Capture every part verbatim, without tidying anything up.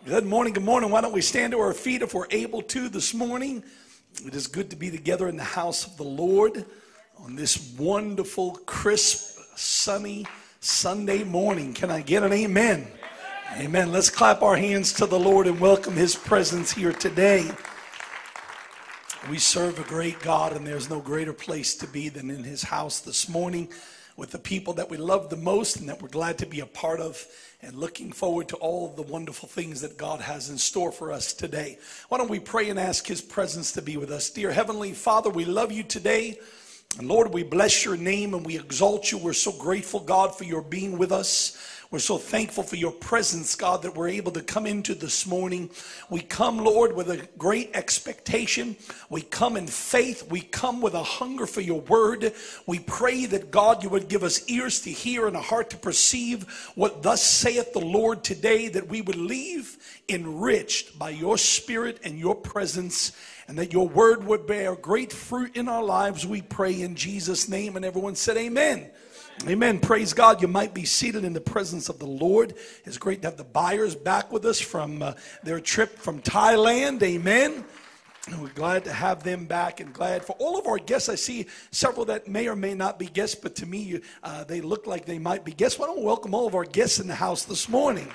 Good morning, good morning. Why don't we stand to our feet if we're able to this morning? It is good to be together in the house of the Lord on this wonderful, crisp, sunny Sunday morning. Can I get an amen? Amen. Let's clap our hands to the Lord and welcome His presence here today. We serve a great God, and there's no greater place to be than in His house this morning with the people that we love the most and that we're glad to be a part of, and looking forward to all of the wonderful things that God has in store for us today. Why don't we pray and ask His presence to be with us? Dear Heavenly Father, we love you today. And Lord, we bless your name and we exalt you. We're so grateful, God, for your being with us. We're so thankful for your presence, God, that we're able to come into this morning. We come, Lord, with a great expectation. We come in faith. We come with a hunger for your word. We pray that, God, you would give us ears to hear and a heart to perceive what thus saith the Lord today, that we would leave enriched by your spirit and your presence, and that your word would bear great fruit in our lives. We pray in Jesus' name. And everyone said amen. Amen. Praise God. You might be seated in the presence of the Lord. It's great to have the Byers back with us from uh, their trip from Thailand. Amen. And we're glad to have them back, and glad for all of our guests. I see several that may or may not be guests, but to me, uh, they look like they might be guests. Why don't we welcome all of our guests in the house this morning?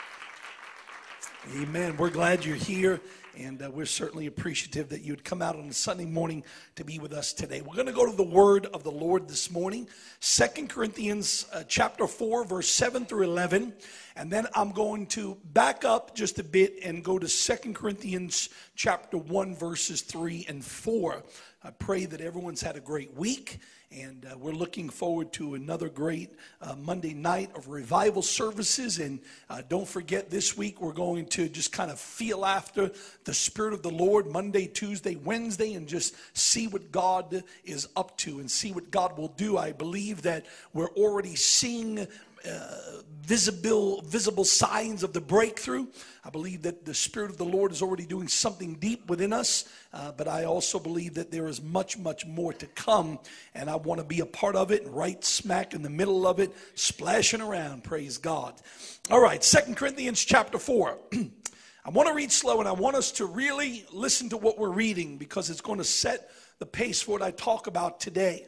Amen. We're glad you're here. And uh, we're certainly appreciative that you'd come out on a Sunday morning to be with us today. We're going to go to the word of the Lord this morning. Second Corinthians uh, chapter four, verse seven through eleven. And then I'm going to back up just a bit and go to Second Corinthians chapter one, verses three and four. I pray that everyone's had a great week. And uh, we're looking forward to another great uh, Monday night of revival services. And uh, don't forget, this week we're going to just kind of feel after the Spirit of the Lord Monday, Tuesday, Wednesday, and just see what God is up to and see what God will do. I believe that we're already seeing Uh, visible visible signs of the breakthrough. I believe that the Spirit of the Lord is already doing something deep within us, uh, but I also believe that there is much, much more to come, and I want to be a part of it, right smack in the middle of it, splashing around. Praise God. All right, Second Corinthians chapter four. I want to read slow, and I want us to really listen to what we're reading, because it's going to set the pace for what I talk about today.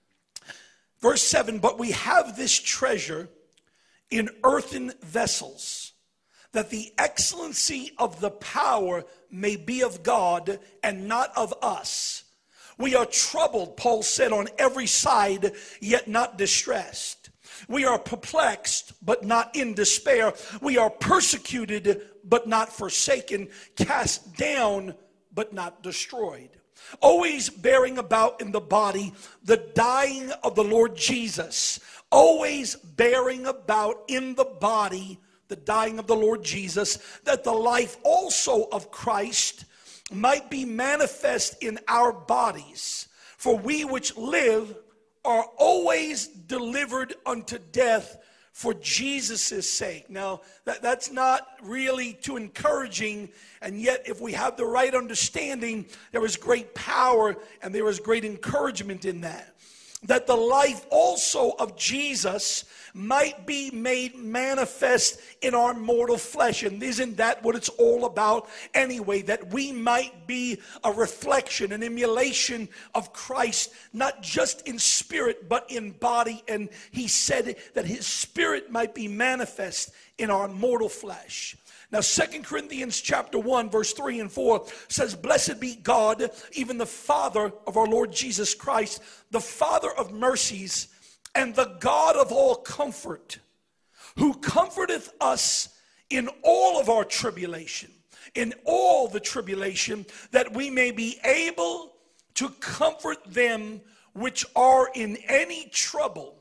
Verse seven, but we have this treasure in earthen vessels, that the excellency of the power may be of God and not of us. We are troubled, Paul said, on every side, yet not distressed. We are perplexed, but not in despair. We are persecuted, but not forsaken, cast down, but not destroyed. Always bearing about in the body the dying of the Lord Jesus. Always bearing about in the body the dying of the Lord Jesus, that the life also of Christ might be manifest in our bodies. For we which live are always delivered unto death for Jesus' sake. Now, that, that's not really too encouraging, and yet if we have the right understanding, there is great power and there is great encouragement in that. That the life also of Jesus might be made manifest in our mortal flesh. And isn't that what it's all about anyway? That we might be a reflection, an emulation of Christ, not just in spirit, but in body. And he said that his spirit might be manifest in our mortal flesh. Now, Second Corinthians chapter one, verse three and four says, blessed be God, even the Father of our Lord Jesus Christ, the Father of mercies, and the God of all comfort, who comforteth us in all of our tribulation, in all the tribulation, that we may be able to comfort them which are in any trouble,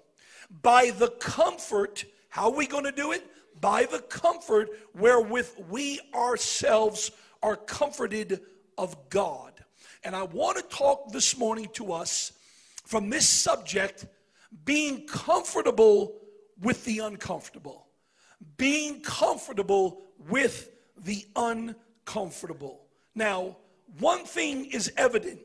by the comfort. How are we going to do it? By the comfort wherewith we ourselves are comforted of God. And I want to talk this morning to us from this subject, being comfortable with the uncomfortable. Being comfortable with the uncomfortable. Now, one thing is evident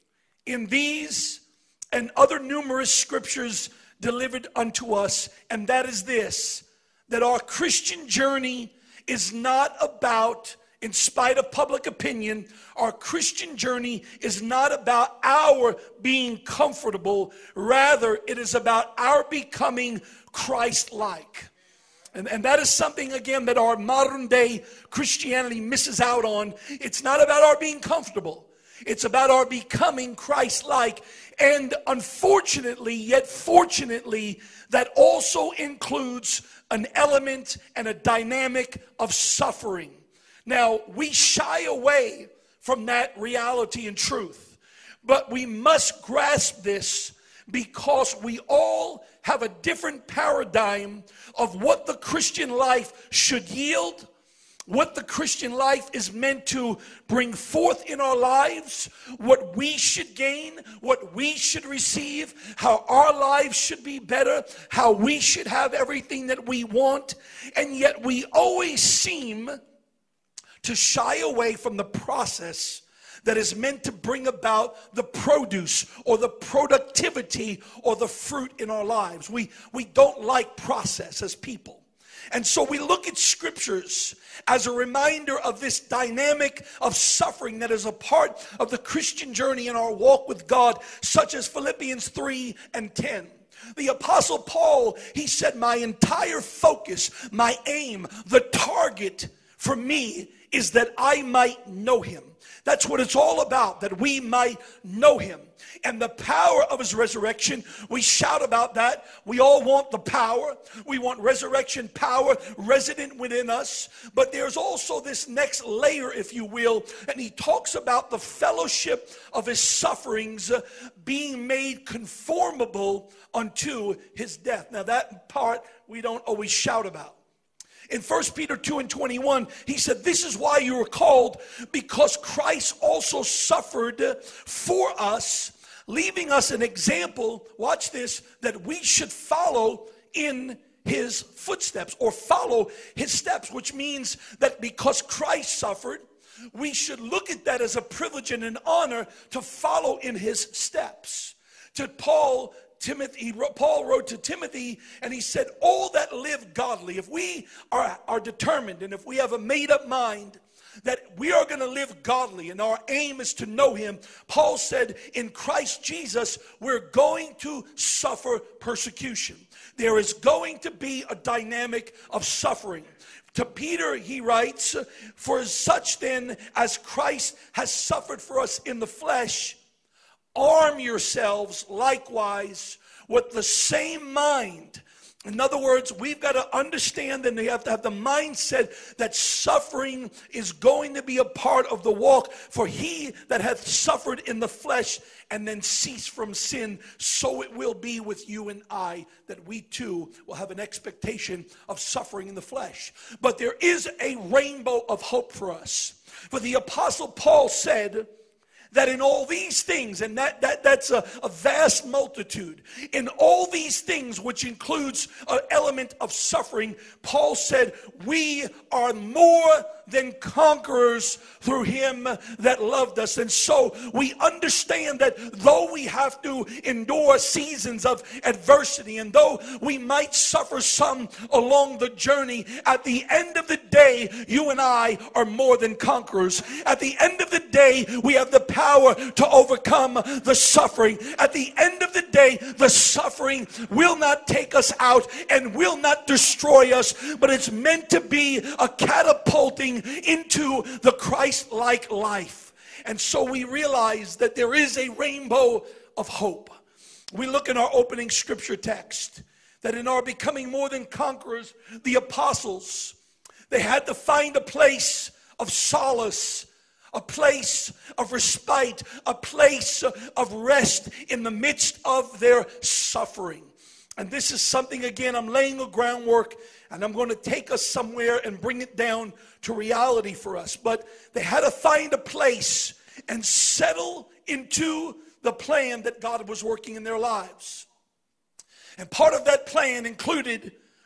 in these and other numerous scriptures delivered unto us, and that is this, that our Christian journey is not about, in spite of public opinion, our Christian journey is not about our being comfortable. Rather, it is about our becoming Christ-like. And, and that is something, again, that our modern day Christianity misses out on. It's not about our being comfortable. It's about our becoming Christ-like. And unfortunately, yet fortunately, that also includes an element and a dynamic of suffering. Now, we shy away from that reality and truth, but we must grasp this because we all have a different paradigm of what the Christian life should yield, what the Christian life is meant to bring forth in our lives, what we should gain, what we should receive, how our lives should be better, how we should have everything that we want. And yet we always seem to shy away from the process that is meant to bring about the produce or the productivity or the fruit in our lives. We, we don't like process as people. And so we look at scriptures as a reminder of this dynamic of suffering that is a part of the Christian journey in our walk with God, such as Philippians three and ten. The Apostle Paul, he said, my entire focus, my aim, the target for me is that I might know him. That's what it's all about, that we might know him. And the power of his resurrection, we shout about that. We all want the power. We want resurrection power resident within us. But there's also this next layer, if you will, and he talks about the fellowship of his sufferings uh, being made conformable unto his death. Now that part we don't always shout about. In First Peter two and twenty-one, he said, this is why you were called, because Christ also suffered for us, leaving us an example, watch this, that we should follow in his footsteps or follow his steps, which means that because Christ suffered, we should look at that as a privilege and an honor to follow in his steps. To Paul, Timothy, Paul wrote to Timothy and he said, all that live godly, if we are, are determined and if we have a made up mind that we are going to live godly and our aim is to know him, Paul said, in Christ Jesus, we're going to suffer persecution. There is going to be a dynamic of suffering. To Peter, he writes, for such then as Christ has suffered for us in the flesh, arm yourselves likewise with the same mind. In other words, we've got to understand and we have to have the mindset that suffering is going to be a part of the walk. For he that hath suffered in the flesh and then ceased from sin, so it will be with you and I, that we too will have an expectation of suffering in the flesh. But there is a rainbow of hope for us. For the Apostle Paul said that in all these things, and that, that that's a, a vast multitude, in all these things, which includes an element of suffering, Paul said, we are more than conquerors through him that loved us. And so we understand that though we have to endure seasons of adversity, and though we might suffer some along the journey, at the end of the day, you and I are more than conquerors. At the end of the day, we have the power power to overcome the suffering. At the end of the day, the suffering will not take us out and will not destroy us, but it's meant to be a catapulting into the Christ-like life. And so we realize that there is a rainbow of hope. We look in our opening scripture text that in our becoming more than conquerors, the apostles, they had to find a place of solace, a place of respite, a place of rest in the midst of their suffering. And this is something, again, I'm laying the groundwork, and I'm going to take us somewhere and bring it down to reality for us. But they had to find a place and settle into the plan that God was working in their lives. And part of that plan included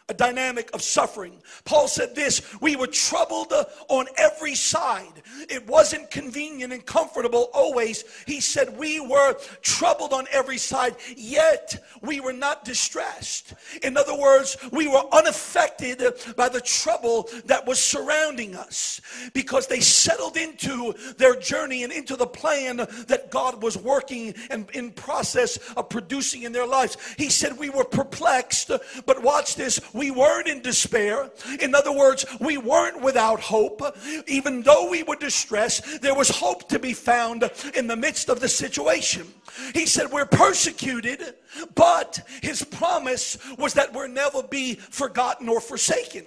a dynamic of suffering. Paul said this, we were troubled on every side. It wasn't convenient and comfortable always. He said we were troubled on every side, yet we were not distressed. In other words, we were unaffected by the trouble that was surrounding us because they settled into their journey and into the plan that God was working and in process of producing in their lives. He said we were perplexed, but watch this, we weren't in despair. In other words, we weren't without hope. Even though we were distressed, there was hope to be found in the midst of the situation. He said we're persecuted, but his promise was that we'll never be forgotten or forsaken.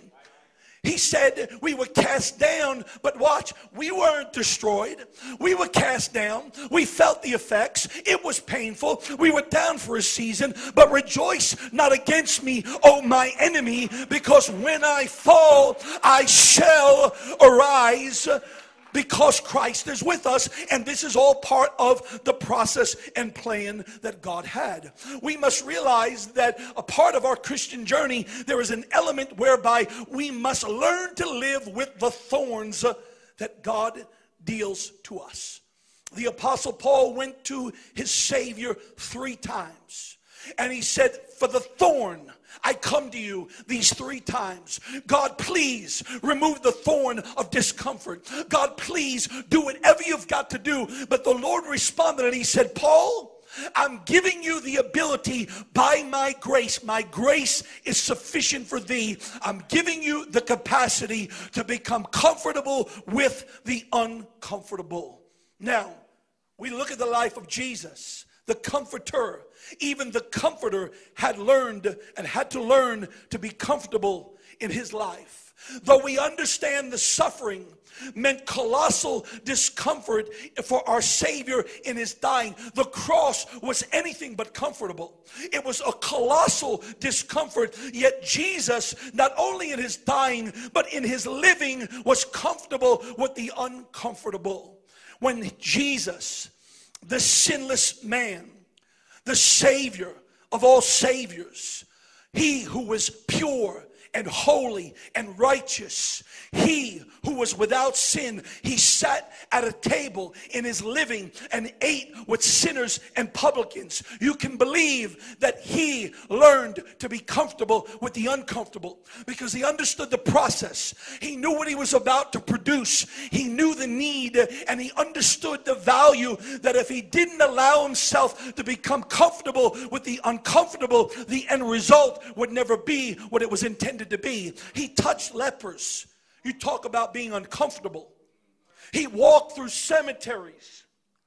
He said we were cast down, but watch, we weren't destroyed. We were cast down. We felt the effects. It was painful. We were down for a season, but rejoice not against me, O my enemy, because when I fall, I shall arise. Because Christ is with us, and this is all part of the process and plan that God had. We must realize that a part of our Christian journey, there is an element whereby we must learn to live with the thorns that God deals to us. The Apostle Paul went to his Savior three times, and he said, for the thorn, I come to you these three times. God, please remove the thorn of discomfort. God, please do whatever you've got to do. But the Lord responded and he said, Paul, I'm giving you the ability by my grace. My grace is sufficient for thee. I'm giving you the capacity to become comfortable with the uncomfortable. Now, we look at the life of Jesus, the comforter. Even the comforter had learned and had to learn to be comfortable in his life. Though we understand the suffering meant colossal discomfort for our Savior in his dying, the cross was anything but comfortable. It was a colossal discomfort, yet Jesus, not only in his dying, but in his living, was comfortable with the uncomfortable. When Jesus, the sinless man, the Savior of all saviors, he who was pure and holy and righteous, he who was without sin, he sat at a table in his living and ate with sinners and publicans. You can believe that he learned to be comfortable with the uncomfortable because he understood the process. He knew what he was about to produce. He knew the need, and he understood the value that if he didn't allow himself to become comfortable with the uncomfortable, the end result would never be what it was intended to be. He touched lepers. You talk about being uncomfortable. He walked through cemeteries.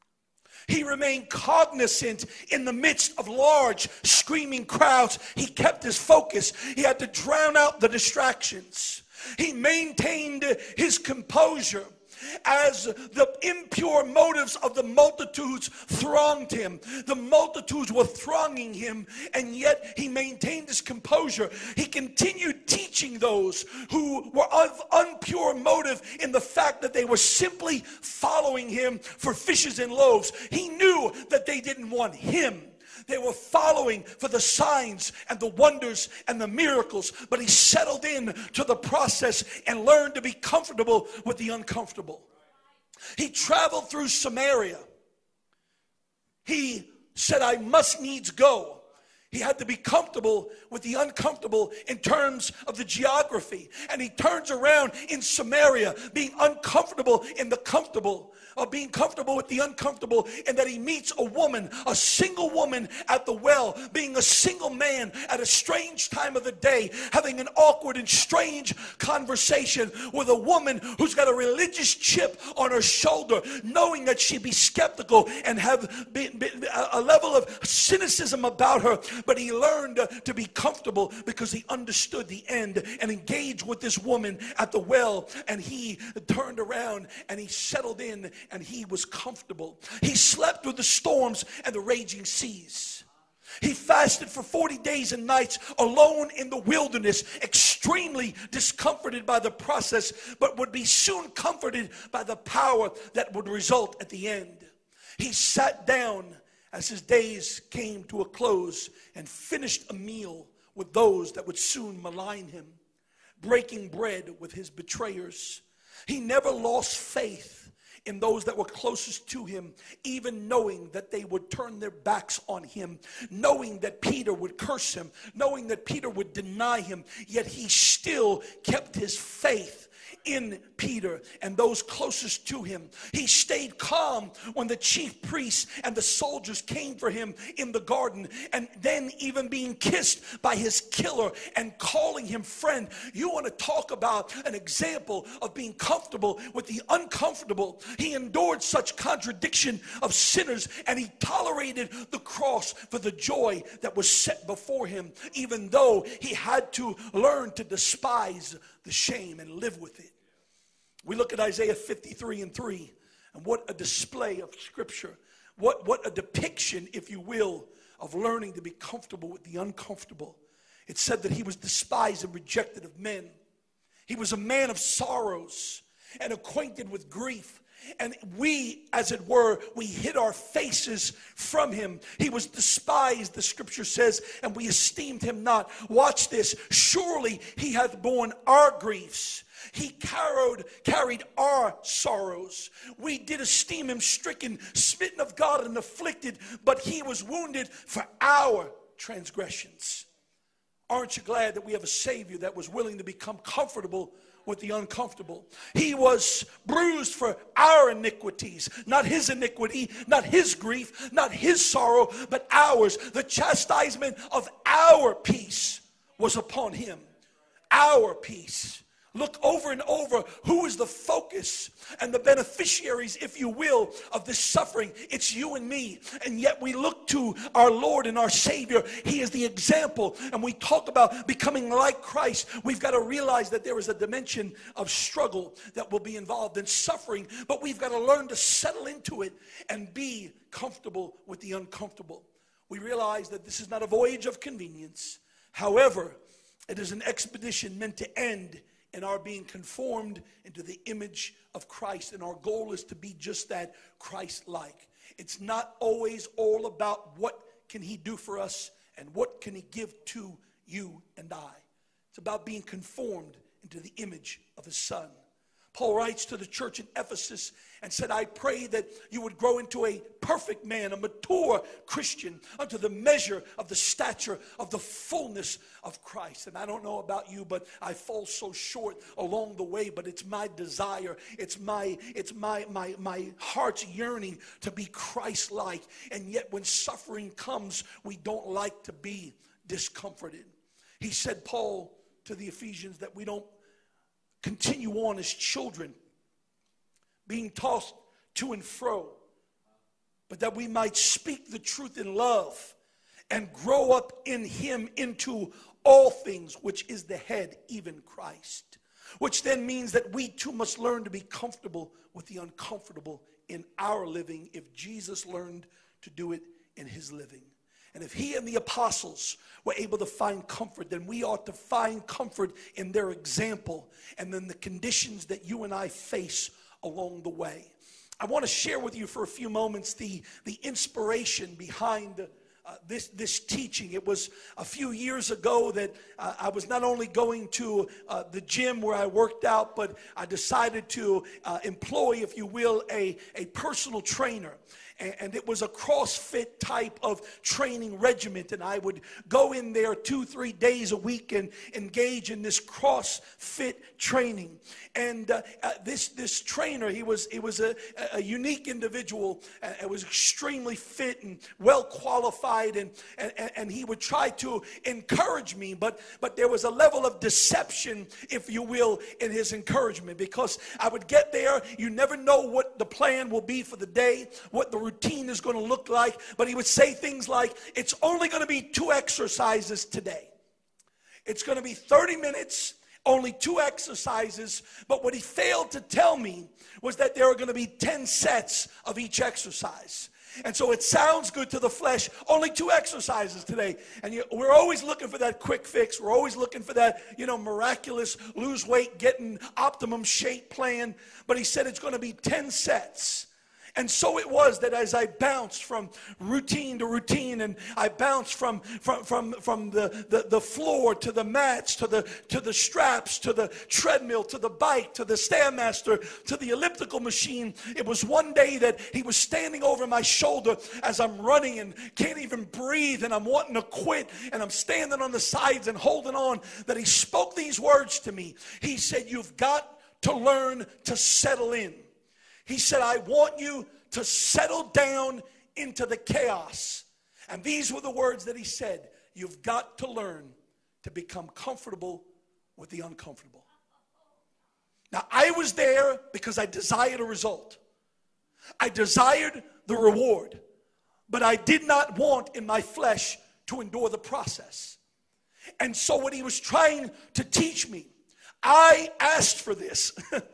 He remained cognizant in the midst of large screaming crowds. He kept his focus. He had to drown out the distractions. He maintained his composure as the impure motives of the multitudes thronged him. The multitudes were thronging him, and yet he maintained his composure. He continued teaching those who were of impure motive in the fact that they were simply following him for fishes and loaves. He knew that they didn't want him. They were following for the signs and the wonders and the miracles, but he settled in to the process and learned to be comfortable with the uncomfortable. He traveled through Samaria. He said, I must needs go. He had to be comfortable with the uncomfortable in terms of the geography. And he turns around in Samaria, being uncomfortable in the comfortable, or being comfortable with the uncomfortable, and that he meets a woman, a single woman at the well, being a single man at a strange time of the day, having an awkward and strange conversation with a woman who's got a religious chip on her shoulder, knowing that she'd be skeptical and have been, been a level of cynicism about her. But he learned to be comfortable because he understood the end and engaged with this woman at the well, and he turned around and he settled in and he was comfortable. He slept through the storms and the raging seas. He fasted for forty days and nights alone in the wilderness, extremely discomforted by the process, but would be soon comforted by the power that would result at the end. He sat down as his days came to a close and finished a meal with those that would soon malign him, breaking bread with his betrayers. He never lost faith in those that were closest to him, even knowing that they would turn their backs on him, knowing that Peter would curse him, knowing that Peter would deny him, yet he still kept his faith in Peter and those closest to him. He stayed calm when the chief priests and the soldiers came for him in the garden, and then even being kissed by his killer and calling him friend. You want to talk about an example of being comfortable with the uncomfortable. He endured such contradiction of sinners, and he tolerated the cross for the joy that was set before him, even though he had to learn to despise the shame and live with it. We look at Isaiah fifty-three and three, and what a display of scripture. What, what a depiction, if you will, of learning to be comfortable with the uncomfortable. It said that he was despised and rejected of men. He was a man of sorrows and acquainted with grief. And we, as it were, we hid our faces from him. He was despised, the scripture says, and we esteemed him not. Watch this. Surely he hath borne our griefs. He carried, carried our sorrows. We did esteem him stricken, smitten of God, and afflicted, but he was wounded for our transgressions. Aren't you glad that we have a Savior that was willing to become comfortable with the uncomfortable? He was bruised for our iniquities, not his iniquity, not his grief, not his sorrow, but ours. The chastisement of our peace was upon him. Our peace. Look over and over who is the focus and the beneficiaries, if you will, of this suffering. It's you and me. And yet we look to our Lord and our Savior. He is the example. And we talk about becoming like Christ. We've got to realize that there is a dimension of struggle that will be involved in suffering. But we've got to learn to settle into it and be comfortable with the uncomfortable. We realize that this is not a voyage of convenience. However, it is an expedition meant to end in our being conformed into the image of Christ. And our goal is to be just that, Christ-like. It's not always all about what can he do for us and what can he give to you and I. It's about being conformed into the image of his Son. Paul writes to the church in Ephesus and said, I pray that you would grow into a perfect man, a mature Christian, unto the measure of the stature of the fullness of Christ. And I don't know about you, but I fall so short along the way, but it's my desire, it's my it's my my my heart's yearning to be Christ-like. And yet when suffering comes, we don't like to be discomforted. He said, Paul, to the Ephesians, that we don't continue on as children, being tossed to and fro, but that we might speak the truth in love and grow up in him into all things, which is the head, even Christ. Which then means that we too must learn to be comfortable with the uncomfortable in our living, if Jesus learned to do it in his living. And if he and the apostles were able to find comfort, then we ought to find comfort in their example and then the conditions that you and I face along the way. I want to share with you for a few moments the, the inspiration behind uh, this, this teaching. It was a few years ago that uh, I was not only going to uh, the gym where I worked out, but I decided to uh, employ, if you will, a, a personal trainer. And it was a CrossFit type of training regiment. And I would go in there two, three days a week and engage in this CrossFit training. And uh, uh, this this trainer, he was he was a, a unique individual. Uh, it was extremely fit and well qualified. And, and, and he would try to encourage me. But, but there was a level of deception, if you will, in his encouragement. Because I would get there. You never know what the plan will be for the day, what the routine is going to look like, but he would say things like, it's only going to be two exercises today. It's going to be thirty minutes, only two exercises, but what he failed to tell me was that there are going to be ten sets of each exercise. And so it sounds good to the flesh, only two exercises today. And you, we're always looking for that quick fix. We're always looking for that, you know, miraculous lose weight, getting optimum shape plan. But he said it's going to be ten sets. And so it was that as I bounced from routine to routine, and I bounced from from from, from the, the, the floor to the mats, to the to the straps, to the treadmill, to the bike, to the Stairmaster, to the elliptical machine. It was one day that he was standing over my shoulder as I'm running and can't even breathe, and I'm wanting to quit, and I'm standing on the sides and holding on, that he spoke these words to me. He said, "You've got to learn to settle in." He said, "I want you to settle down into the chaos." And these were the words that he said. You've got to learn to become comfortable with the uncomfortable. Now, I was there because I desired a result. I desired the reward. But I did not want in my flesh to endure the process. And so what he was trying to teach me, I asked for this.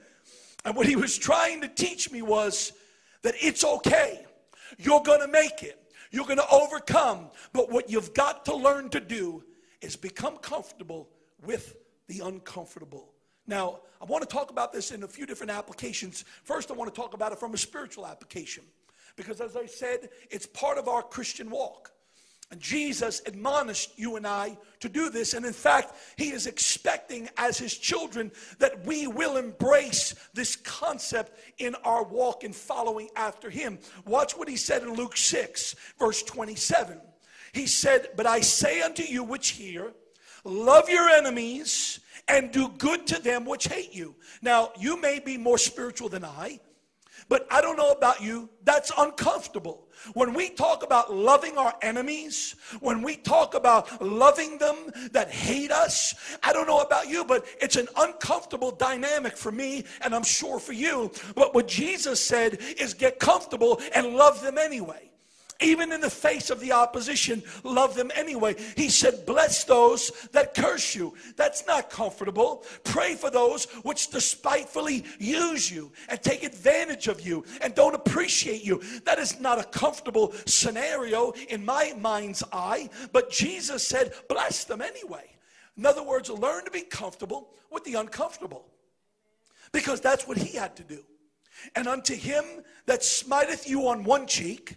And what he was trying to teach me was that it's okay. You're going to make it. You're going to overcome. But what you've got to learn to do is become comfortable with the uncomfortable. Now, I want to talk about this in a few different applications. First, I want to talk about it from a spiritual application. Because as I said, it's part of our Christian walk. And Jesus admonished you and I to do this. And in fact, he is expecting as his children that we will embrace this concept in our walk in following after him. Watch what he said in Luke six, verse twenty-seven. He said, "But I say unto you which hear, love your enemies and do good to them which hate you." Now, you may be more spiritual than I, but I don't know about you, that's uncomfortable. When we talk about loving our enemies, when we talk about loving them that hate us, I don't know about you, but it's an uncomfortable dynamic for me, and I'm sure for you. But what Jesus said is get comfortable and love them anyway. Even in the face of the opposition, love them anyway. He said, bless those that curse you. That's not comfortable. Pray for those which despitefully use you and take advantage of you and don't appreciate you. That is not a comfortable scenario in my mind's eye. But Jesus said, bless them anyway. In other words, learn to be comfortable with the uncomfortable. Because that's what he had to do. And unto him that smiteth you on one cheek,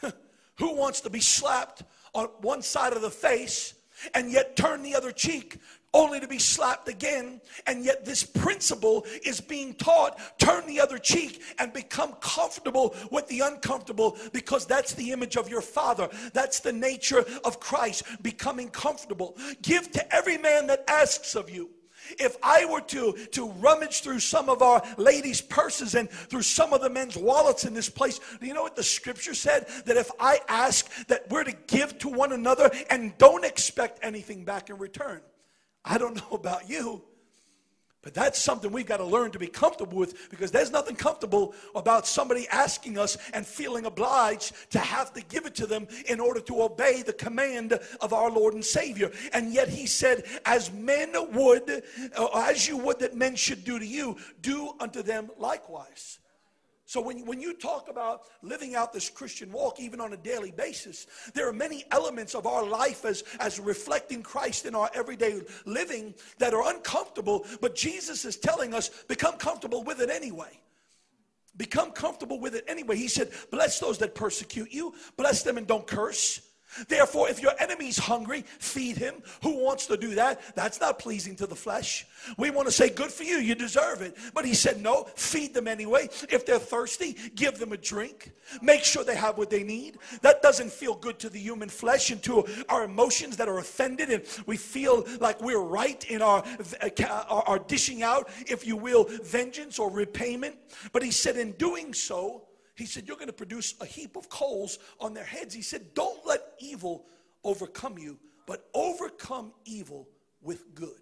who wants to be slapped on one side of the face and yet turn the other cheek only to be slapped again? And yet this principle is being taught. Turn the other cheek and become comfortable with the uncomfortable, because that's the image of your Father. That's the nature of Christ, becoming comfortable. Give to every man that asks of you. If I were to, to rummage through some of our ladies' purses and through some of the men's wallets in this place, do you know what the scripture said? That if I ask that we're to give to one another and don't expect anything back in return. I don't know about you, but that's something we've got to learn to be comfortable with, because there's nothing comfortable about somebody asking us and feeling obliged to have to give it to them in order to obey the command of our Lord and Savior. And yet he said, as men would, or as you would that men should do to you, do unto them likewise. So when, when you talk about living out this Christian walk, even on a daily basis, there are many elements of our life as, as reflecting Christ in our everyday living that are uncomfortable, but Jesus is telling us, become comfortable with it anyway. Become comfortable with it anyway. He said, bless those that persecute you, bless them and don't curse. Therefore, if your enemy's hungry, feed him. Who wants to do that? That's not pleasing to the flesh. We want to say, good for you, you deserve it. But he said, no, feed them anyway. If they're thirsty, give them a drink. Make sure they have what they need. That doesn't feel good to the human flesh and to our emotions that are offended, and we feel like we're right in our, our, our dishing out, if you will, vengeance or repayment. But he said, in doing so, he said, you're going to produce a heap of coals on their heads. He said, don't let evil overcome you, but overcome evil with good.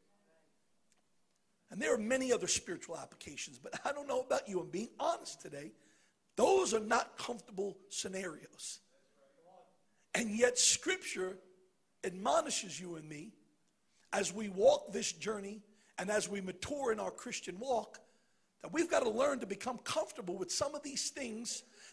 And there are many other spiritual applications, but I don't know about you. I'm being honest today. Those are not comfortable scenarios. And yet Scripture admonishes you and me as we walk this journey and as we mature in our Christian walk, that we've got to learn to become comfortable with some of these things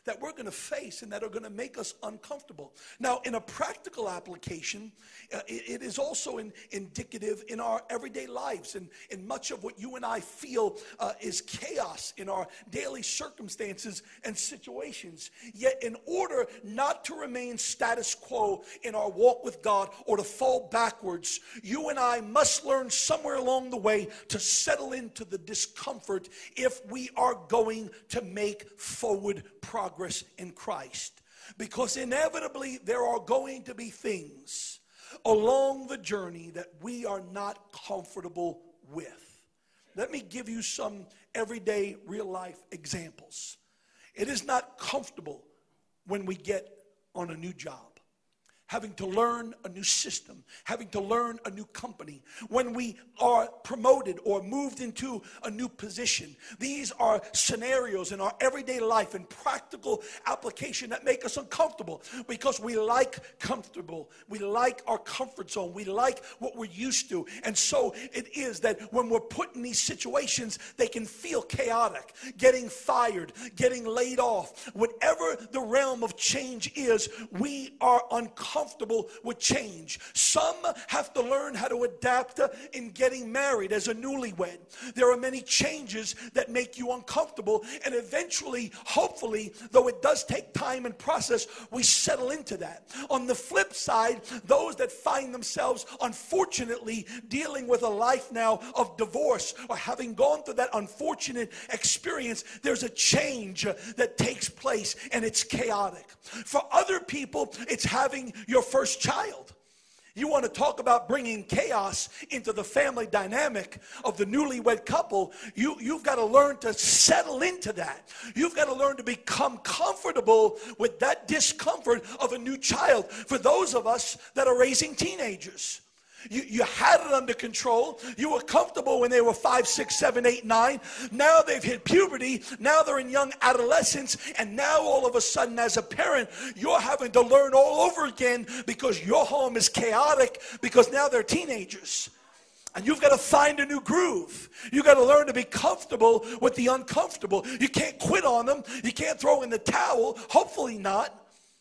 that we're going to face and that are going to make us uncomfortable. Now, in a practical application, uh, it, it is also in, indicative in our everyday lives, and in much of what you and I feel uh, is chaos in our daily circumstances and situations. Yet, in order not to remain status quo in our walk with God or to fall backwards, you and I must learn somewhere along the way to settle into the discomfort if we are going to make forward progress in Christ. Because inevitably there are going to be things along the journey that we are not comfortable with. Let me give you some everyday real life examples. It is not comfortable when we get on a new job, having to learn a new system, having to learn a new company, when we are promoted or moved into a new position. These are scenarios in our everyday life and practical application that make us uncomfortable because we like comfortable. We like our comfort zone. We like what we're used to. And so it is that when we're put in these situations, they can feel chaotic, getting fired, getting laid off. Whatever the realm of change is, we are uncomfortable. Comfortable with change. Some have to learn how to adapt in getting married as a newlywed. There are many changes that make you uncomfortable, and eventually, hopefully, though it does take time and process, we settle into that. On the flip side, those that find themselves unfortunately dealing with a life now of divorce or having gone through that unfortunate experience, there's a change that takes place and it's chaotic. For other people, it's having your first child. You want to talk about bringing chaos into the family dynamic of the newlywed couple. You, you've got to learn to settle into that. You've got to learn to become comfortable with that discomfort of a new child. For those of us that are raising teenagers, You, you had it under control. You were comfortable when they were five, six, seven, eight, nine. Now they've hit puberty. Now they're in young adolescence. And now all of a sudden as a parent, you're having to learn all over again because your home is chaotic because now they're teenagers. And you've got to find a new groove. You've got to learn to be comfortable with the uncomfortable. You can't quit on them. You can't throw in the towel. Hopefully not.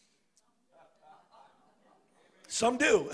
Some do.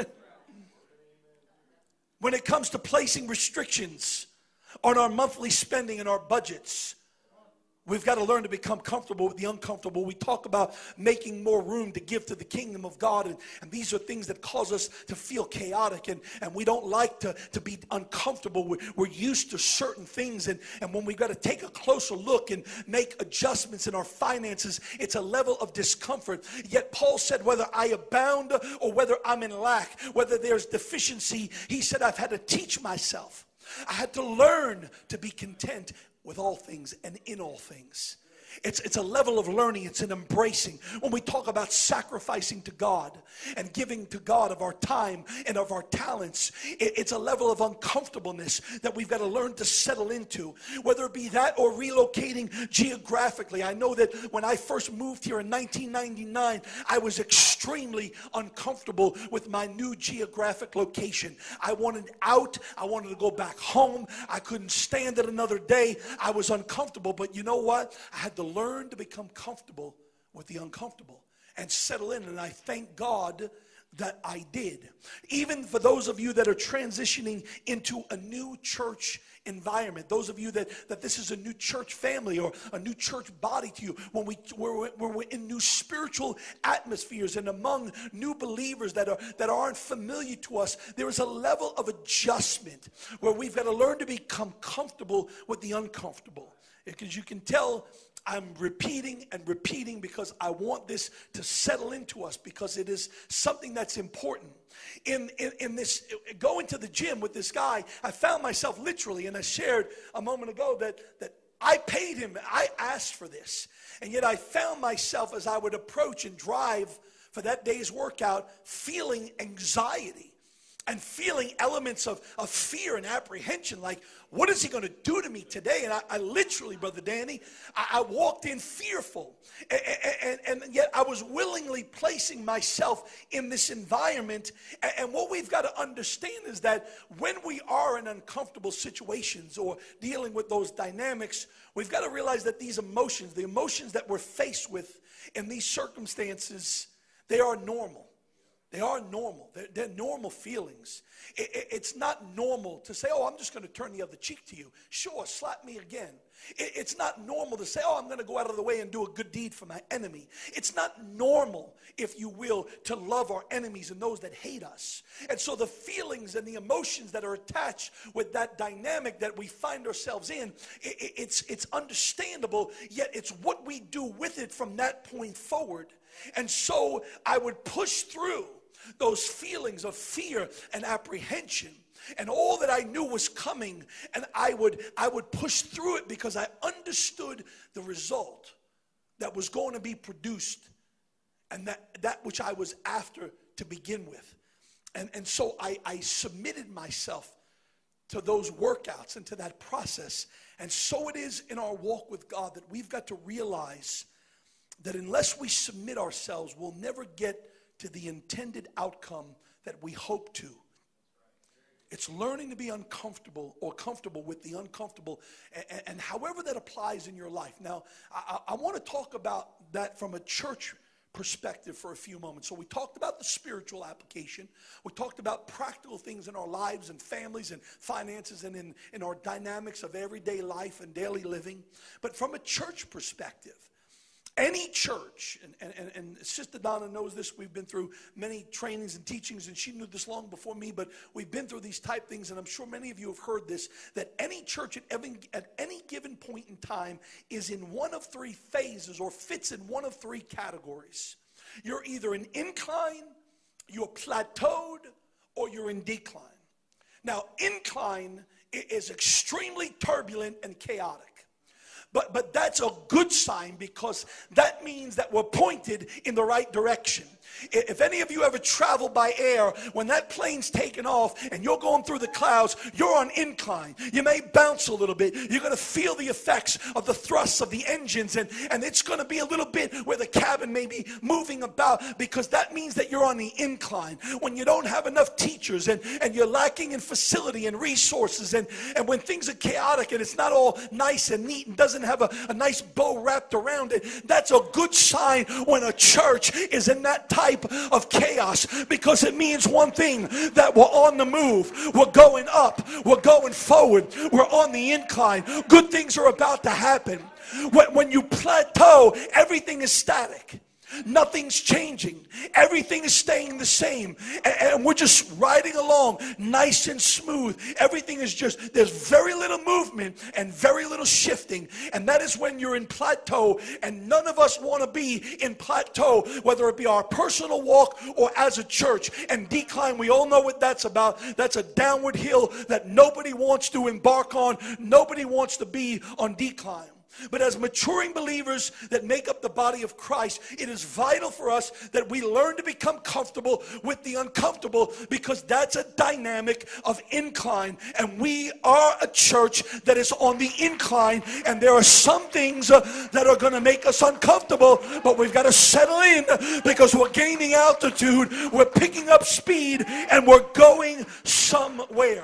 When it comes to placing restrictions on our monthly spending and our budgets, we've got to learn to become comfortable with the uncomfortable. We talk about making more room to give to the kingdom of God, and, and these are things that cause us to feel chaotic, and, and we don't like to, to be uncomfortable. We're, we're used to certain things, and, and when we've got to take a closer look and make adjustments in our finances, it's a level of discomfort. Yet Paul said, whether I abound or whether I'm in lack, whether there's deficiency, he said, I've had to teach myself. I had to learn to be content with all things and in all things. It's, it's a level of learning. It's an embracing. When we talk about sacrificing to God and giving to God of our time and of our talents, it, it's a level of uncomfortableness that we've got to learn to settle into, whether it be that or relocating geographically. I know that when I first moved here in nineteen ninety-nine, I was extremely uncomfortable with my new geographic location. I wanted out. I wanted to go back home. I couldn't stand it another day. I was uncomfortable, but you know what? I had to learn to become comfortable with the uncomfortable and settle in, and I thank God that I did. Even for those of you that are transitioning into a new church environment, those of you that, that this is a new church family or a new church body to you, when, we, we're, when we're in new spiritual atmospheres and among new believers that, are, that aren't familiar to us, there is a level of adjustment where we've got to learn to become comfortable with the uncomfortable. Because you can tell I'm repeating and repeating because I want this to settle into us, because it is something that's important. In, in, in this, going to the gym with this guy, I found myself literally, and I shared a moment ago that, that I paid him, I asked for this. And yet I found myself as I would approach and drive for that day's workout feeling anxiety. and feeling elements of, of fear and apprehension, like, what is he going to do to me today? And I, I literally, Brother Danny, I, I walked in fearful. And, and, and yet I was willingly placing myself in this environment. And, and what we've got to understand is that when we are in uncomfortable situations or dealing with those dynamics, we've got to realize that these emotions, the emotions that we're faced with in these circumstances, they are normal. They are normal. They're, they're normal feelings. It, it, it's not normal to say, oh, I'm just going to turn the other cheek to you. Sure, slap me again. It, it's not normal to say, oh, I'm going to go out of the way and do a good deed for my enemy. It's not normal, if you will, to love our enemies and those that hate us. And so the feelings and the emotions that are attached with that dynamic that we find ourselves in, it, it, it's, it's understandable, yet it's what we do with it from that point forward. And so I would push through those feelings of fear and apprehension and all that I knew was coming, and I would I would push through it because I understood the result that was going to be produced, and that, that which I was after to begin with. And, and so I, I submitted myself to those workouts and to that process. And so it is in our walk with God that we've got to realize that unless we submit ourselves, we'll never get to the intended outcome that we hope to. It's learning to be uncomfortable or comfortable with the uncomfortable, and, and however that applies in your life. Now, I, I want to talk about that from a church perspective for a few moments. So we talked about the spiritual application. We talked about practical things in our lives and families and finances and in, in our dynamics of everyday life and daily living. But from a church perspective, any church, and, and, and Sister Donna knows this, we've been through many trainings and teachings, and she knew this long before me, but we've been through these type things, and I'm sure many of you have heard this, that any church at, every, at any given point in time is in one of three phases or fits in one of three categories. You're either in incline, you're plateaued, or you're in decline. Now, incline is extremely turbulent and chaotic. But, but that's a good sign, because that means that we're pointed in the right direction. If any of you ever travel by air, when that plane's taking off and you're going through the clouds, you're on incline. You may bounce a little bit. You're going to feel the effects of the thrusts of the engines, and, and it's going to be a little bit where the cabin may be moving about, because that means that you're on the incline. When you don't have enough teachers and, and you're lacking in facility and resources, and, and when things are chaotic and it's not all nice and neat and doesn't have a, a nice bow wrapped around it, that's a good sign when a church is in that type of chaos, because it means one thing, that we're on the move, we're going up, we're going forward, we're on the incline. Good things are about to happen. When, when you plateau, everything is static. Nothing's changing. Everything is staying the same. And, and we're just riding along nice and smooth. Everything is just, there's very little movement and very little shifting. And that is when you're in plateau. And none of us want to be in plateau, whether it be our personal walk or as a church. And decline, we all know what that's about. That's a downward hill that nobody wants to embark on. Nobody wants to be on decline. But as maturing believers that make up the body of Christ, it is vital for us that we learn to become comfortable with the uncomfortable, because that's a dynamic of incline. And we are a church that is on the incline, and there are some things uh, that are going to make us uncomfortable, but we've got to settle in, because we're gaining altitude, we're picking up speed, and we're going somewhere.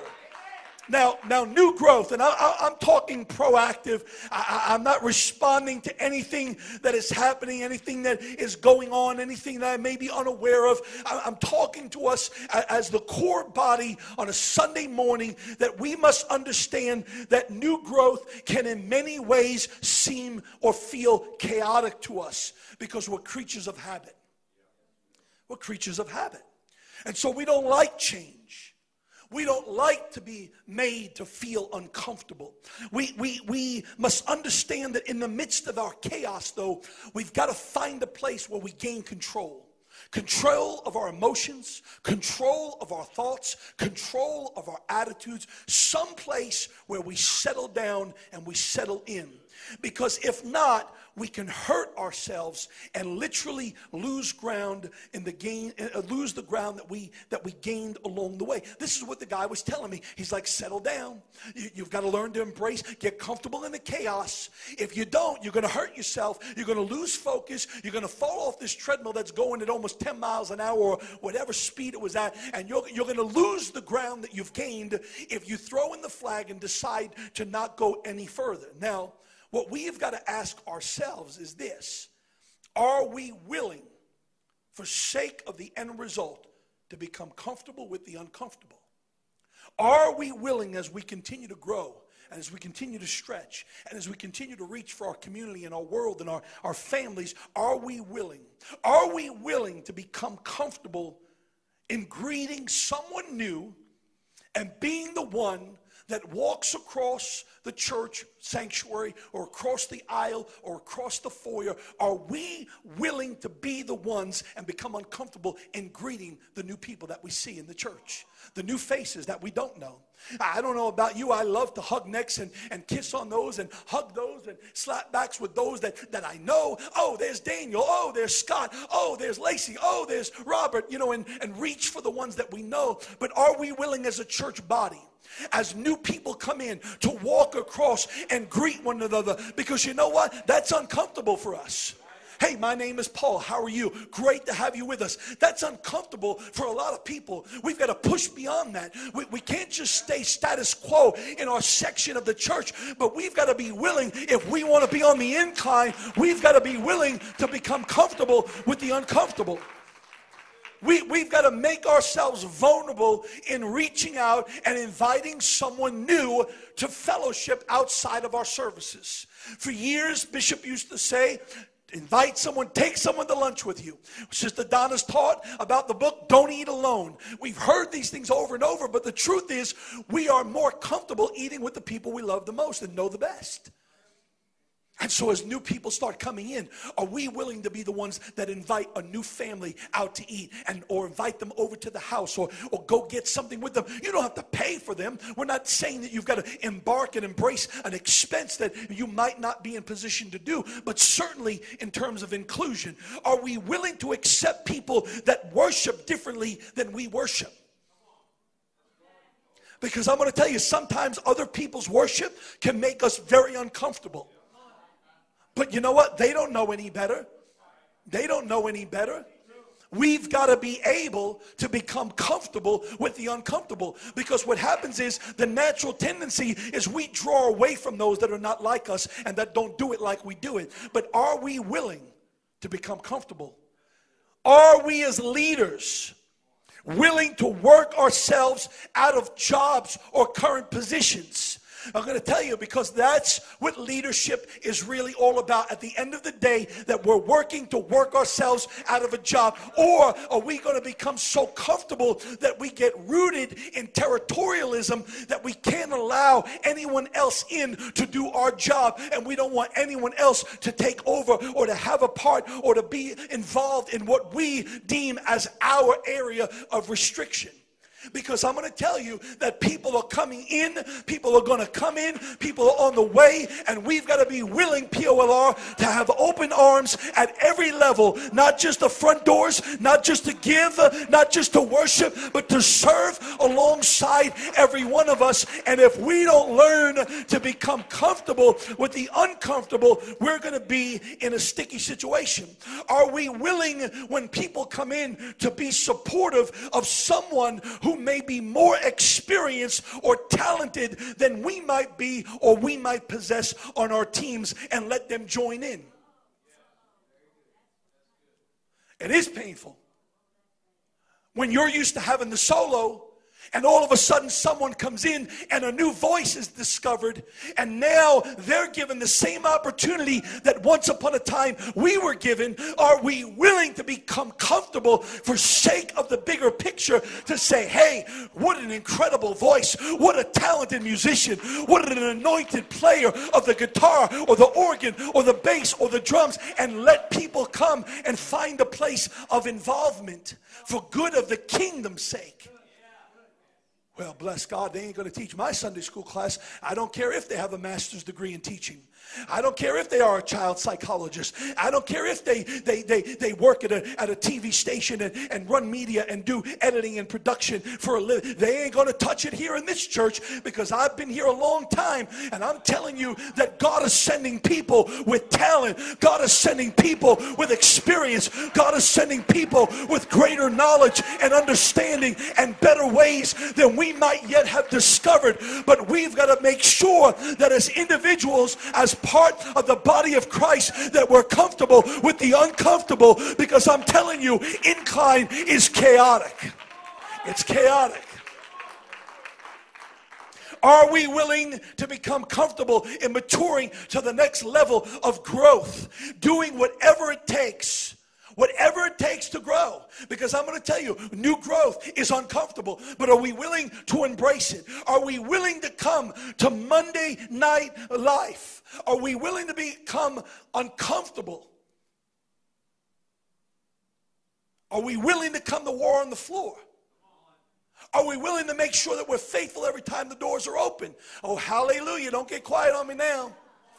Now, now, new growth, and I, I, I'm talking proactive. I, I'm not responding to anything that is happening, anything that is going on, anything that I may be unaware of. I, I'm talking to us as the core body on a Sunday morning, that we must understand that new growth can in many ways seem or feel chaotic to us, because we're creatures of habit. We're creatures of habit. And so we don't like change. We don't like to be made to feel uncomfortable. We, we, we must understand that in the midst of our chaos, though, we've got to find a place where we gain control. Control of our emotions, control of our thoughts, control of our attitudes, some place where we settle down and we settle in. Because if not, we can hurt ourselves and literally lose ground in the gain, uh, lose the ground that we that we gained along the way. This is what the guy was telling me. He's like, settle down. You, you've got to learn to embrace, get comfortable in the chaos. If you don't, you're going to hurt yourself. You're going to lose focus. You're going to fall off this treadmill that's going at almost ten miles an hour or whatever speed it was at, and you're, you're going to lose the ground that you've gained if you throw in the flag and decide to not go any further. Now, what we have got to ask ourselves is this: are we willing, for sake of the end result, to become comfortable with the uncomfortable? Are we willing, as we continue to grow, and as we continue to stretch, and as we continue to reach for our community and our world and our, our families, are we willing? Are we willing to become comfortable in greeting someone new and being the one that walks across the church sanctuary or across the aisle or across the foyer? Are we willing to be the ones and become uncomfortable in greeting the new people that we see in the church, the new faces that we don't know? I don't know about you. I love to hug necks and, and kiss on those and hug those and slap backs with those that, that I know. Oh, there's Daniel. Oh, there's Scott. Oh, there's Lacey. Oh, there's Robert, you know, and, and reach for the ones that we know. But are we willing as a church body, as new people come in, to walk across and greet one another? Because you know what? That's uncomfortable for us. Hey, my name is Paul. How are you? Great to have you with us. That's uncomfortable for a lot of people. We've got to push beyond that. We, we can't just stay status quo in our section of the church, but we've got to be willing, if we want to be on the incline, we've got to be willing to become comfortable with the uncomfortable. We, we've got to make ourselves vulnerable in reaching out and inviting someone new to fellowship outside of our services. For years, Bishop used to say, invite someone, take someone to lunch with you. Sister Donna's taught about the book, Don't Eat Alone. We've heard these things over and over, but the truth is we are more comfortable eating with the people we love the most and know the best. And so as new people start coming in, are we willing to be the ones that invite a new family out to eat, and or invite them over to the house, or, or go get something with them? You don't have to pay for them. We're not saying that you've got to embark and embrace an expense that you might not be in position to do, but certainly in terms of inclusion, are we willing to accept people that worship differently than we worship? Because I'm going to tell you, sometimes other people's worship can make us very uncomfortable. But you know what? They don't know any better. They don't know any better. We've got to be able to become comfortable with the uncomfortable. Because what happens is, the natural tendency is we draw away from those that are not like us and that don't do it like we do it. But are we willing to become comfortable? Are we as leaders willing to work ourselves out of jobs or current positions? I'm going to tell you, because that's what leadership is really all about. At the end of the day, that we're working to work ourselves out of a job. Or are we going to become so comfortable that we get rooted in territorialism that we can't allow anyone else in to do our job, and we don't want anyone else to take over or to have a part or to be involved in what we deem as our area of restriction? Because I'm going to tell you that people are coming in, people are going to come in, people are on the way, and we've got to be willing, P O L R, to have open arms at every level, not just the front doors, not just to give, not just to worship, but to serve alongside every one of us. And if we don't learn to become comfortable with the uncomfortable, we're going to be in a sticky situation. Are we willing, when people come in, to be supportive of someone who may be more experienced or talented than we might be or we might possess on our teams, and let them join in? It is painful when you're used to having the solo, and all of a sudden someone comes in and a new voice is discovered, and now they're given the same opportunity that once upon a time we were given. Are we willing to become comfortable for sake of the bigger picture, to say, hey, what an incredible voice, what a talented musician, what an anointed player of the guitar or the organ or the bass or the drums, and let people come and find a place of involvement for good of the kingdom's sake? Well, bless God, they ain't going to teach my Sunday school class. I don't care if they have a master's degree in teaching. I don't care if they are a child psychologist. I don't care if they they they, they work at a, at a T V station and, and run media and do editing and production for a living. They ain't going to touch it here in this church, because I've been here a long time, and I'm telling you that God is sending people with talent. God is sending people with experience. God is sending people with greater knowledge and understanding and better ways than we might yet have discovered. But we've got to make sure that as individuals, as part of the body of Christ, that we're comfortable with the uncomfortable, because I'm telling you, incline is chaotic. It's chaotic. Are we willing to become comfortable in maturing to the next level of growth, doing whatever it takes? Whatever it takes to grow. Because I'm going to tell you, new growth is uncomfortable. But are we willing to embrace it? Are we willing to come to Monday Night Life? Are we willing to become uncomfortable? Are we willing to come to war on the floor? Are we willing to make sure that we're faithful every time the doors are open? Oh, hallelujah. Don't get quiet on me now.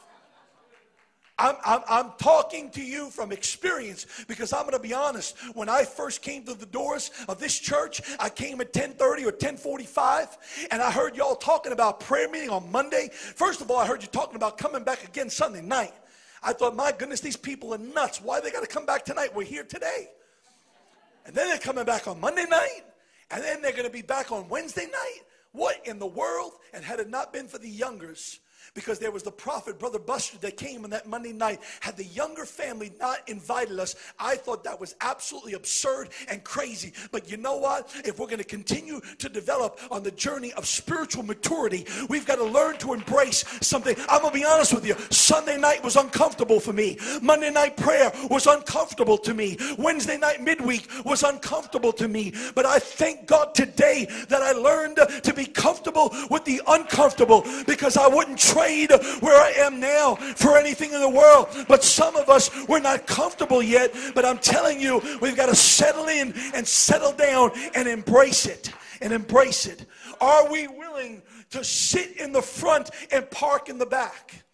I'm, I'm, I'm talking to you from experience, because I'm going to be honest. When I first came to the doors of this church, I came at ten thirty or ten forty-five, and I heard y'all talking about prayer meeting on Monday. First of all, I heard you talking about coming back again Sunday night. I thought, my goodness, these people are nuts. Why they got to come back tonight? We're here today. And then they're coming back on Monday night, and then they're going to be back on Wednesday night. What in the world? And had it not been for the youngers, because there was the prophet, Brother Buster, that came on that Monday night. Had the younger family not invited us, I thought that was absolutely absurd and crazy. But you know what? If we're going to continue to develop on the journey of spiritual maturity, we've got to learn to embrace something. I'm going to be honest with you. Sunday night was uncomfortable for me. Monday night prayer was uncomfortable to me. Wednesday night midweek was uncomfortable to me. But I thank God today that I learned to be comfortable with the uncomfortable, because I wouldn't trade where I am now for anything in the world. But some of us, we're not comfortable yet. But I'm telling you, we've got to settle in and settle down and embrace it. And embrace it. Are we willing to sit in the front and park in the back?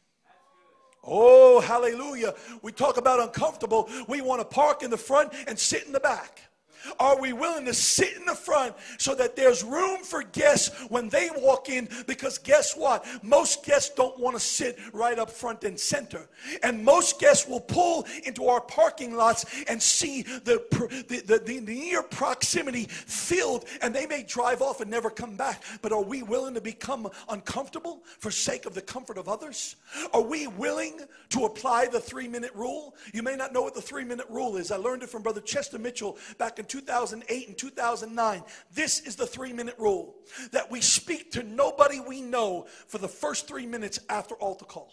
Oh, hallelujah. We talk about uncomfortable. We want to park in the front and sit in the back. Are we willing to sit in the front so that there's room for guests when they walk in? Because guess what? Most guests don't want to sit right up front and center. And most guests will pull into our parking lots and see the, the, the, the near proximity filled, and they may drive off and never come back. But are we willing to become uncomfortable for sake of the comfort of others? Are we willing to apply the three-minute rule? You may not know what the three-minute rule is. I learned it from Brother Chester Mitchell back in two thousand eight and two thousand nine. This is the three-minute rule, that we speak to nobody we know for the first three minutes after altar call.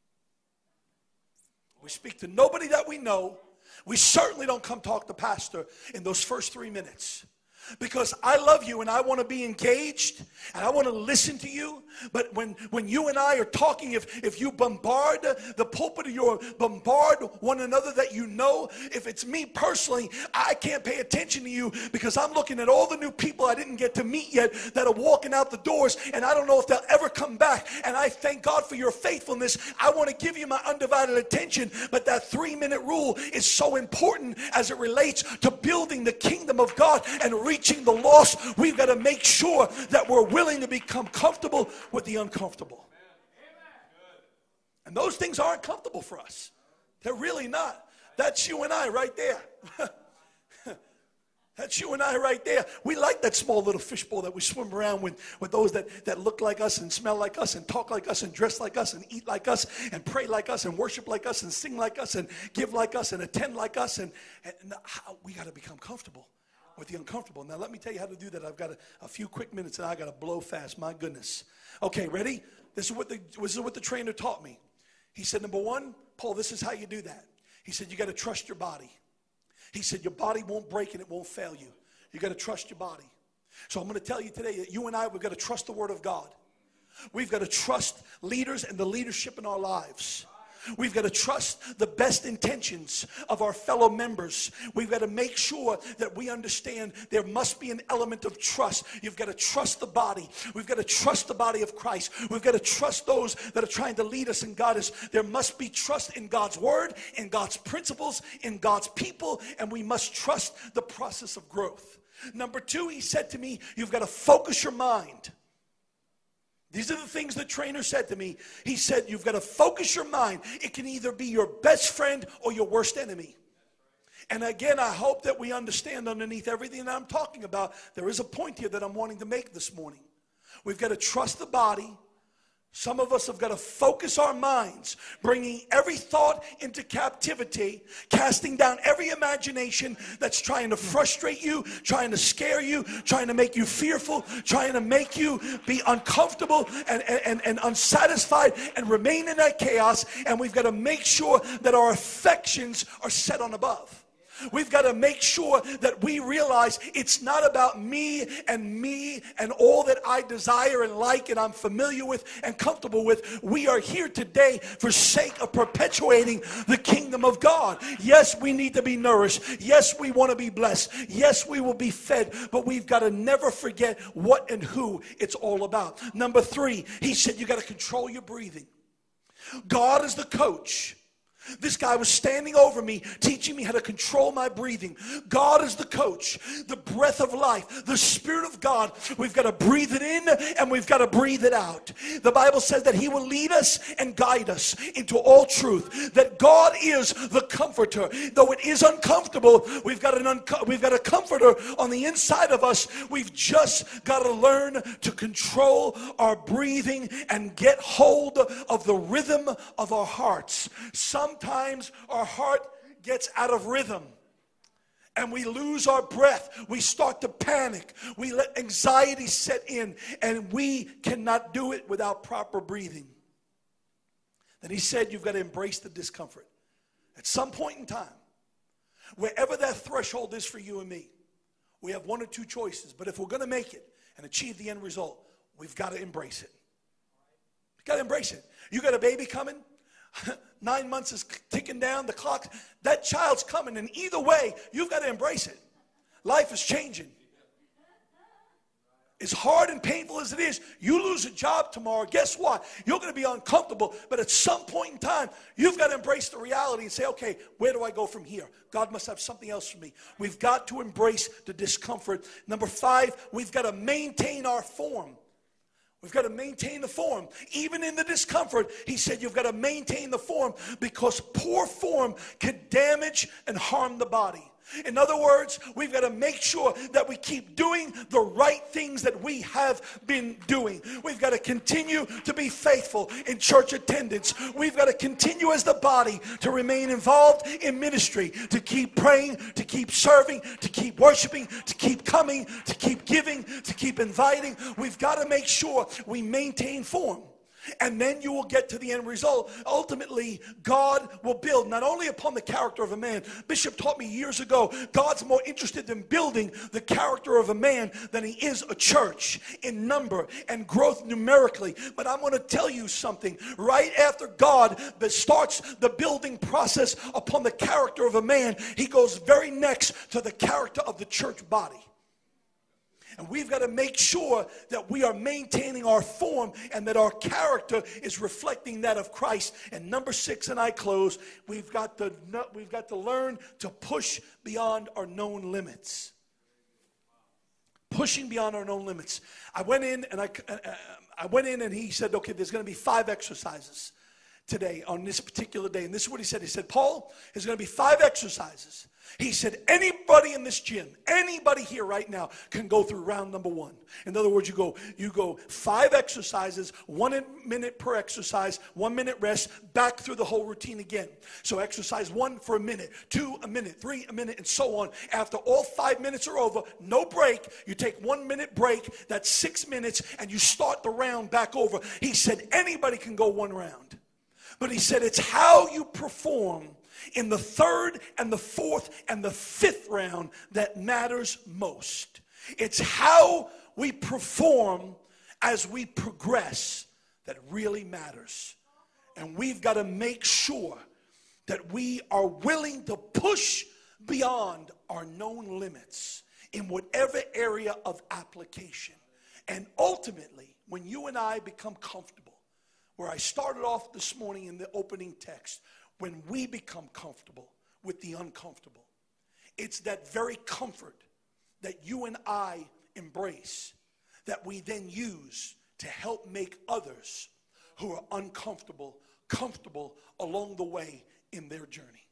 We speak to nobody that we know. We certainly don't come talk to pastor in those first three minutes. Because I love you and I want to be engaged and I want to listen to you. But when, when you and I are talking, if, if you bombard the pulpit, or you bombard one another that you know, if it's me personally, I can't pay attention to you, because I'm looking at all the new people I didn't get to meet yet that are walking out the doors, and I don't know if they'll ever come back. And I thank God for your faithfulness. I want to give you my undivided attention. But that three-minute rule is so important as it relates to building the kingdom of God and reaching the lost. We've got to make sure that we're willing to become comfortable with the uncomfortable. And those things aren't comfortable for us. They're really not. That's you and I right there. That's you and I right there. We like that small little fishbowl that we swim around with, with those that, that look like us and smell like us and talk like us and dress like us and eat like us and pray like us and worship like us and sing like us and give like us and attend like us. And, and, and how, we got to become comfortable with the uncomfortable. Now, let me tell you how to do that. I've got a, a few quick minutes and I got to blow fast. My goodness. Okay, ready? This is what the, this is what the trainer taught me. He said, number one, Paul, this is how you do that. He said, you got to trust your body. He said, your body won't break and it won't fail you. You got to trust your body. So I'm going to tell you today that you and I, we've got to trust the word of God. We've got to trust leaders and the leadership in our lives. We've got to trust the best intentions of our fellow members. We've got to make sure that we understand there must be an element of trust. You've got to trust the body. We've got to trust the body of Christ. We've got to trust those that are trying to lead us and guide us. There must be trust in God's word, in God's principles, in God's people, and we must trust the process of growth. Number two, he said to me, you've got to focus your mind. These are the things the trainer said to me. He said, you've got to focus your mind. It can either be your best friend or your worst enemy. And again, I hope that we understand underneath everything that I'm talking about, there is a point here that I'm wanting to make this morning. We've got to trust the body. Some of us have got to focus our minds, bringing every thought into captivity, casting down every imagination that's trying to frustrate you, trying to scare you, trying to make you fearful, trying to make you be uncomfortable and, and, and unsatisfied and remain in that chaos. And we've got to make sure that our affections are set on above. We've got to make sure that we realize it's not about me and me and all that I desire and like and I'm familiar with and comfortable with. We are here today for sake of perpetuating the kingdom of God. Yes, we need to be nourished. Yes, we want to be blessed. Yes, we will be fed. But we've got to never forget what and who it's all about. Number three, he said you got to control your breathing. God is the coach. This guy was standing over me, teaching me how to control my breathing. God is the coach, the breath of life, the Spirit of God. We've got to breathe it in and we've got to breathe it out. The Bible says that he will lead us and guide us into all truth, that God is the comforter. Though it is uncomfortable, we've got an unco- we've got a comforter on the inside of us. We've just got to learn to control our breathing and get hold of the rhythm of our hearts. Some Sometimes our heart gets out of rhythm and we lose our breath. We start to panic. We let anxiety set in and we cannot do it without proper breathing. Then he said you've got to embrace the discomfort. At some point in time, wherever that threshold is for you and me, we have one or two choices. But if we're going to make it and achieve the end result, we've got to embrace it. We've got to embrace it. You got a baby coming? Nine months is ticking down the clock. That child's coming, and either way, you've got to embrace it. Life is changing. As hard and painful as it is, you lose a job tomorrow, guess what? You're going to be uncomfortable, but at some point in time, you've got to embrace the reality and say, okay, where do I go from here? God must have something else for me. We've got to embrace the discomfort. Number five, we've got to maintain our form. We've got to maintain the form. Even in the discomfort, he said you've got to maintain the form because poor form could damage and harm the body. In other words, we've got to make sure that we keep doing the right things that we have been doing. We've got to continue to be faithful in church attendance. We've got to continue as the body to remain involved in ministry, to keep praying, to keep serving, to keep worshiping, to keep coming, to keep giving, to keep inviting. We've got to make sure we maintain form. And then you will get to the end result. Ultimately, God will build not only upon the character of a man. Bishop taught me years ago, God's more interested in building the character of a man than he is a church in number and growth numerically. But I'm going to tell you something. Right after God starts the building process upon the character of a man, he goes very next to the character of the church body. And we've got to make sure that we are maintaining our form and that our character is reflecting that of Christ. And number six, and I close, we've got to, we've got to learn to push beyond our known limits. Pushing beyond our known limits. I went in and I, I went in and he said, okay, there's going to be five exercises today on this particular day. And this is what he said. He said, Paul, there's going to be five exercises. He said, anybody in this gym, anybody here right now can go through round number one. In other words, you go, you go five exercises, one minute per exercise, one minute rest, back through the whole routine again. So exercise one for a minute, two a minute, three a minute, and so on. After all five minutes are over, no break. You take one minute break, that's six minutes, and you start the round back over. He said, anybody can go one round. But he said, it's how you perform in the third and the fourth and the fifth round that matters most. It's how we perform as we progress that really matters. And we've got to make sure that we are willing to push beyond our known limits in whatever area of application. And ultimately, when you and I become comfortable, where I started off this morning in the opening text, when we become comfortable with the uncomfortable, it's that very comfort that you and I embrace that we then use to help make others who are uncomfortable comfortable along the way in their journey.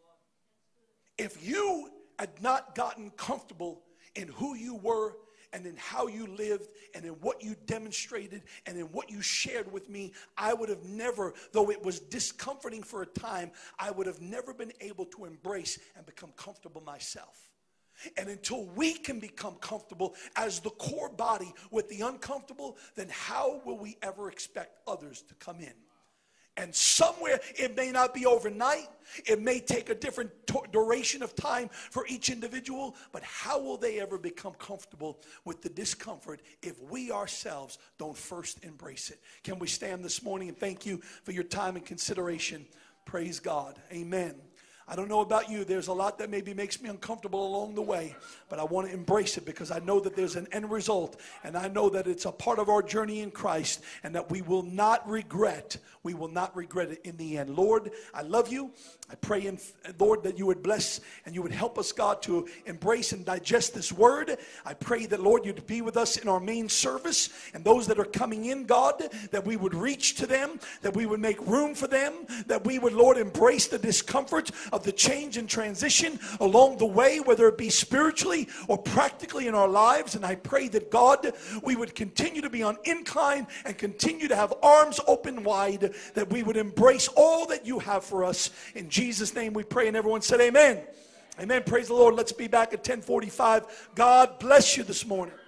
If you had not gotten comfortable in who you were and in how you lived and in what you demonstrated and in what you shared with me, I would have never, though it was discomforting for a time, I would have never been able to embrace and become comfortable myself. And until we can become comfortable as the core body with the uncomfortable, then how will we ever expect others to come in? And somewhere, it may not be overnight. It may take a different duration of time for each individual. But how will they ever become comfortable with the discomfort if we ourselves don't first embrace it? Can we stand this morning and thank you for your time and consideration? Praise God. Amen. I don't know about you. There's a lot that maybe makes me uncomfortable along the way, but I want to embrace it because I know that there's an end result, and I know that it's a part of our journey in Christ, and that we will not regret, we will not regret it in the end. Lord, I love you. I pray, in, Lord, that you would bless and you would help us, God, to embrace and digest this word. I pray that, Lord, you'd be with us in our main service, and those that are coming in, God, that we would reach to them, that we would make room for them, that we would, Lord, embrace the discomfort of the change and transition along the way, whether it be spiritually or practically in our lives. And I pray that, God, we would continue to be on incline and continue to have arms open wide, that we would embrace all that you have for us. In Jesus' name we pray, and everyone said amen. Amen. Praise the Lord. Let's be back at ten forty-five. God bless you this morning.